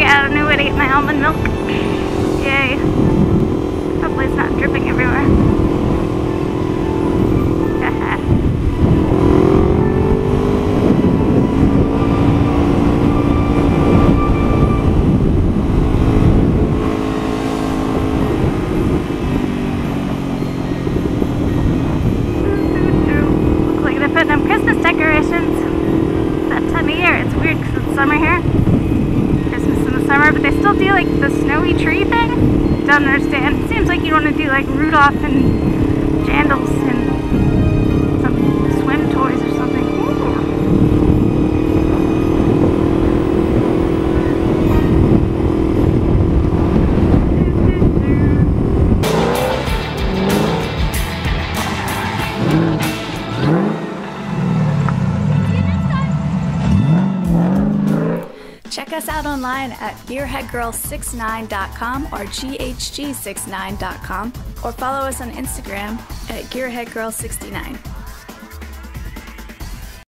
out a new way to get my almond milk. Yay. Hopefully it's not dripping everywhere. Looks like they're putting up Christmas decorations. That time of year. It's weird because it's summer here. Christmas in the summer, but they still do like the snowy tree thing. Don't understand. Seems like you want to do like Rudolph and Jandals and some swim toys or something. Check us out online at gearheadgirl69.com or GHG69.com, or follow us on Instagram at gearheadgirl69.